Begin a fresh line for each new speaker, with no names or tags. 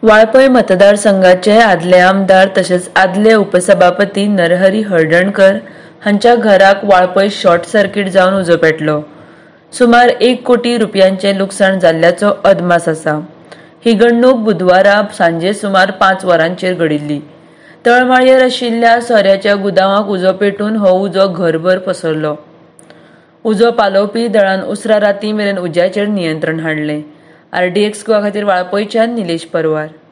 वाळपय मतदारसंघाचे आदले आमदार तशेंच आदले उपसभापती नरहरी हळदणकर हांच्या घराक वाळपय शॉर्ट सर्किट जावन उजो पेटलो। सुमार 1 कोटी रुपयांचे लुकसाण जाल्ल्याचो अदमास आसा। ही घडणूक बुधवारा सांजे सुमार 5 वरांचेर घडिल्ली। तळमाळयेर आशिल्ल्या सोऱ्याच्या गुदावांत उजो पेटून हो उजो घरभर पसरलो। उजो पालोवपी दळान उसरा रातीं मेरेन उज्याचेर नियंत्रण हाडलें। RDX गोवा खातीर वाळपयच्यान निलेश परवार।